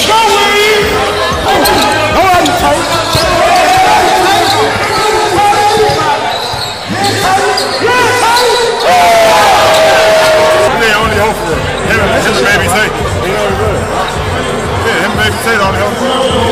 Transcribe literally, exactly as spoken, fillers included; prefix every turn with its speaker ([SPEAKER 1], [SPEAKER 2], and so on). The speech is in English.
[SPEAKER 1] Let's go, Wade! All right, Tate.
[SPEAKER 2] They only hope for him. Him and Baby Tate. Yeah, him and Baby Tate only hope for him.